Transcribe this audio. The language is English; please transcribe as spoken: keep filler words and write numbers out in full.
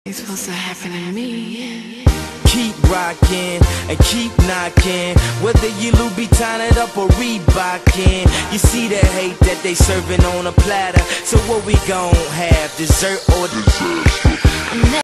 It's supposed to happen to me. Keep rocking and keep knocking, whether you Louboutin it up or Reebokin. You see the hate that they serving on a platter, so what we gon' have, dessert or dessert?